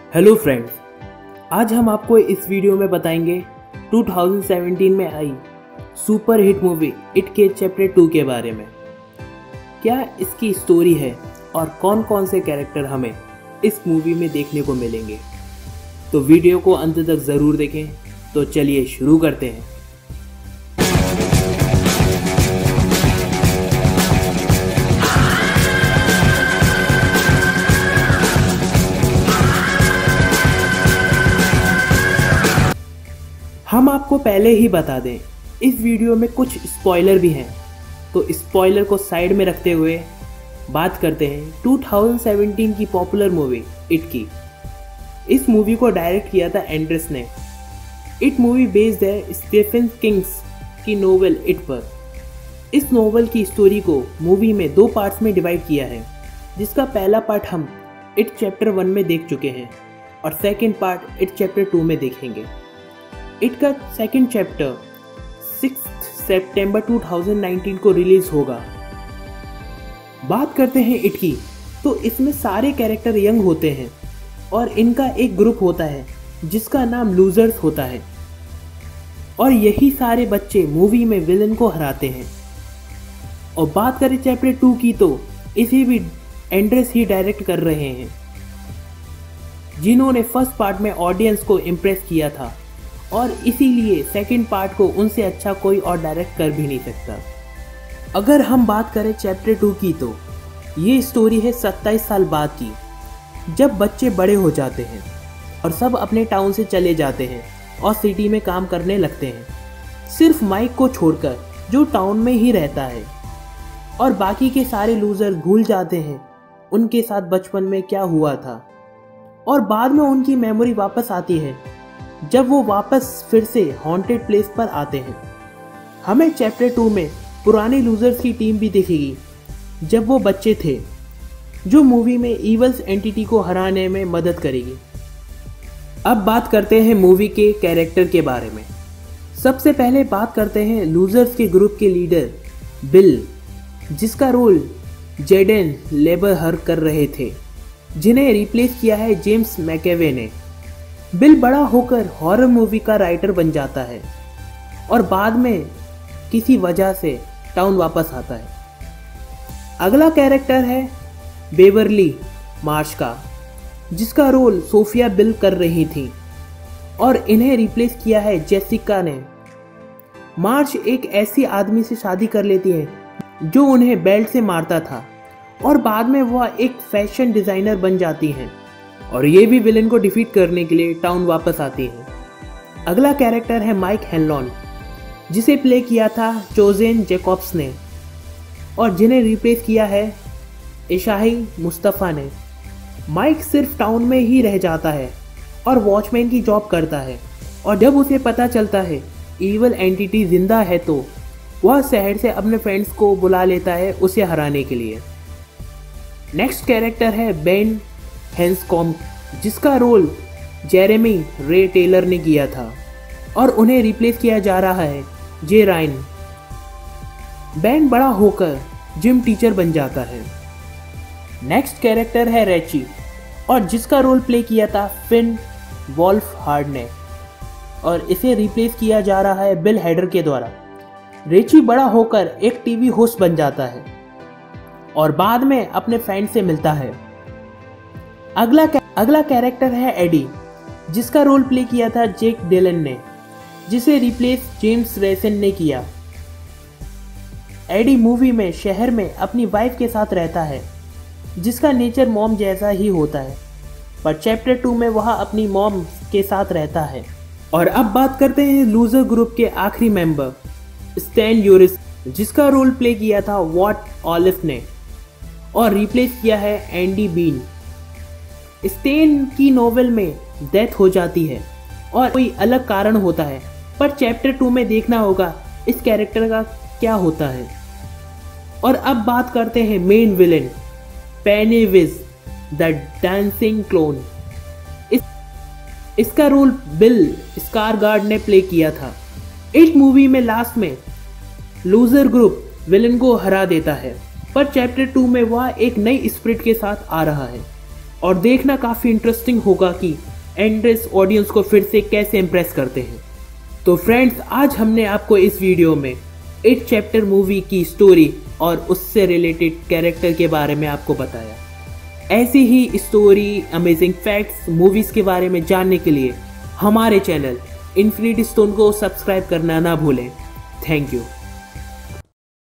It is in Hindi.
हेलो फ्रेंड्स, आज हम आपको इस वीडियो में बताएंगे 2017 में आई सुपर हिट मूवी इट के चैप्टर 2 के बारे में। क्या इसकी स्टोरी है और कौन कौन से कैरेक्टर हमें इस मूवी में देखने को मिलेंगे। तो वीडियो को अंत तक ज़रूर देखें। तो चलिए शुरू करते हैं। हम आपको पहले ही बता दें, इस वीडियो में कुछ स्पॉइलर भी हैं, तो स्पॉइलर को साइड में रखते हुए बात करते हैं 2017 की पॉपुलर मूवी इट की। इस मूवी को डायरेक्ट किया था एंड्रेस ने। इट मूवी बेस्ड है स्टीफन किंग्स की नोवेल इट पर। इस नोवेल की स्टोरी को मूवी में 2 पार्ट्स में डिवाइड किया है, जिसका पहला पार्ट हम इट चैप्टर 1 में देख चुके हैं और सेकेंड पार्ट इट चैप्टर 2 में देखेंगे। इट का सेकेंड चैप्टर 6 सितंबर 2019 को रिलीज होगा। बात करते हैं इट की, तो इसमें सारे कैरेक्टर यंग होते हैं और इनका एक ग्रुप होता है जिसका नाम लूजर्स होता है, और यही सारे बच्चे मूवी में विलन को हराते हैं। और बात करें चैप्टर 2 की, तो इसे भी एंड्रेस ही डायरेक्ट कर रहे हैं, जिन्होंने फर्स्ट पार्ट में ऑडियंस को इम्प्रेस किया था, और इसीलिए सेकंड पार्ट को उनसे अच्छा कोई और डायरेक्ट कर भी नहीं सकता। अगर हम बात करें चैप्टर 2 की, तो ये स्टोरी है 27 साल बाद की, जब बच्चे बड़े हो जाते हैं और सब अपने टाउन से चले जाते हैं और सिटी में काम करने लगते हैं, सिर्फ माइक को छोड़कर जो टाउन में ही रहता है। और बाकी के सारे लूजर भूल जाते हैं उनके साथ बचपन में क्या हुआ था, और बाद में उनकी मेमोरी वापस आती है जब वो वापस फिर से हॉन्टेड प्लेस पर आते हैं। हमें चैप्टर 2 में पुराने लूजर्स की टीम भी दिखेगी जब वो बच्चे थे, जो मूवी में इवल्स एंटिटी को हराने में मदद करेगी। अब बात करते हैं मूवी के कैरेक्टर के बारे में। सबसे पहले बात करते हैं लूजर्स के ग्रुप के लीडर बिल, जिसका रोल जेडन लेबरहर कर रहे थे, जिन्हें रिप्लेस किया है जेम्स मैकेवे ने। बिल बड़ा होकर हॉरर मूवी का राइटर बन जाता है और बाद में किसी वजह से टाउन वापस आता है। अगला कैरेक्टर है बेवरली मार्श का, जिसका रोल सोफिया बिल कर रही थी, और इन्हें रिप्लेस किया है जेसिका ने। मार्श एक ऐसी आदमी से शादी कर लेती है जो उन्हें बेल्ट से मारता था, और बाद में वह एक फैशन डिज़ाइनर बन जाती हैं, और ये भी विलन को डिफीट करने के लिए टाउन वापस आती है। अगला कैरेक्टर है माइक हेनलॉन, जिसे प्ले किया था चोजेन जैकब्स ने, और जिन्हें रिप्लेस किया है इशाही मुस्तफ़ा ने। माइक सिर्फ टाउन में ही रह जाता है और वॉचमैन की जॉब करता है, और जब उसे पता चलता है ईवल एंटिटी जिंदा है, तो वह शहर से अपने फ्रेंड्स को बुला लेता है उसे हराने के लिए। नेक्स्ट कैरेक्टर है बेन हैंसकॉम, जिसका रोल जेरेमी रे टेलर ने किया था, और उन्हें रिप्लेस किया जा रहा है जे रायन। बेन बड़ा होकर जिम टीचर बन जाता है। नेक्स्ट कैरेक्टर है रेची, और जिसका रोल प्ले किया था फिन वॉल्फ हार्ड ने, और इसे रिप्लेस किया जा रहा है बिल हेडर के द्वारा। रेची बड़ा होकर एक टीवी होस्ट बन जाता है और बाद में अपने फ्रेंड से मिलता है। अगला कैरेक्टर है एडी, जिसका रोल प्ले किया था जेक डिलन ने, जिसे रिप्लेस जेम्स रेसन ने किया। एडी मूवी में शहर में अपनी वाइफ के साथ रहता है, जिसका नेचर मॉम जैसा ही होता है, पर चैप्टर 2 में वह अपनी मॉम के साथ रहता है। और अब बात करते हैं लूजर ग्रुप के आखिरी मेंबर स्टैन यूरिस, जिसका रोल प्ले किया था वॉट ऑलिफ ने, और रिप्लेस किया है एंडी बीन। स्टेन की नोवेल में डेथ हो जाती है और कोई अलग कारण होता है, पर चैप्टर 2 में देखना होगा इस कैरेक्टर का क्या होता है। और अब बात करते हैं main villain Pennywise the dancing clown. इसका रोल बिल स्कारगार्ड ने प्ले किया था। इस मूवी में लास्ट में लूजर ग्रुप विलेन को हरा देता है, पर चैप्टर 2 में वह एक नई स्पिरिट के साथ आ रहा है। और देखना काफ़ी इंटरेस्टिंग होगा कि एंड्रेस ऑडियंस को फिर से कैसे इम्प्रेस करते हैं। तो फ्रेंड्स, आज हमने आपको इस वीडियो में 8 चैप्टर मूवी की स्टोरी और उससे रिलेटेड कैरेक्टर के बारे में आपको बताया। ऐसी ही स्टोरी, अमेजिंग फैक्ट्स, मूवीज़ के बारे में जानने के लिए हमारे चैनल इन्फिनिटी स्टोन को सब्सक्राइब करना ना भूलें। Thank you.